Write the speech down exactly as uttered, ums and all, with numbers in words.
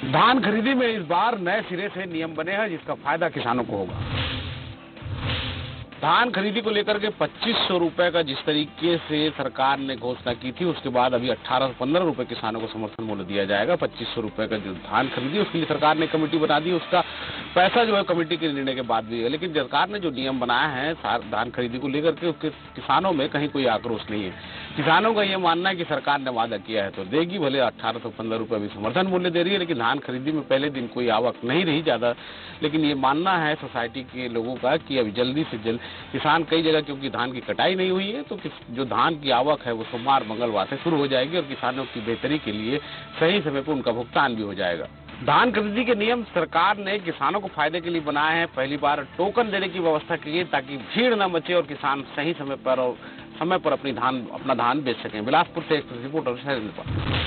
धान खरीदी में इस बार नए सिरे से नियम बने हैं जिसका फायदा किसानों को होगा। धान खरीदी को लेकर के पच्चीस सौ रुपए का जिस तरीके से सरकार ने घोषणा की थी, उसके बाद अभी अठारह सौ पंद्रह रुपए किसानों को समर्थन मूल्य दिया जाएगा। पच्चीस सौ रुपए का जो धान खरीदी उसके लिए सरकार ने कमेटी बना दी, उसका पैसा जो है कमेटी के निर्णय के बाद भी है। लेकिन सरकार ने जो नियम बनाया है धान खरीदी को लेकर के, उसके किसानों में कहीं कोई आक्रोश नहीं है। किसानों का ये मानना है कि सरकार ने वादा किया है तो देगी, भले अठारह सौ पंद्रह रुपए अभी समर्थन मूल्य दे रही है, लेकिन धान खरीदी में पहले दिन कोई आवक नहीं रही ज्यादा। लेकिन ये मानना है सोसाइटी के लोगों का कि अभी जल्दी से जल्द किसान कई जगह, क्योंकि धान की कटाई नहीं हुई है, तो जो धान की आवक है वो सोमवार मंगलवार से शुरू हो जाएगी और किसानों की बेहतरी के लिए सही समय पर उनका भुगतान भी हो जाएगा। धान खरीदी के नियम सरकार ने किसानों को फायदे के लिए बनाए हैं। पहली बार टोकन देने की व्यवस्था की है ताकि भीड़ न मचे और किसान सही समय पर और समय पर अपनी धान अपना धान बेच सकें। बिलासपुर से एक्सप्रेस रिपोर्टर शैलेंद्र।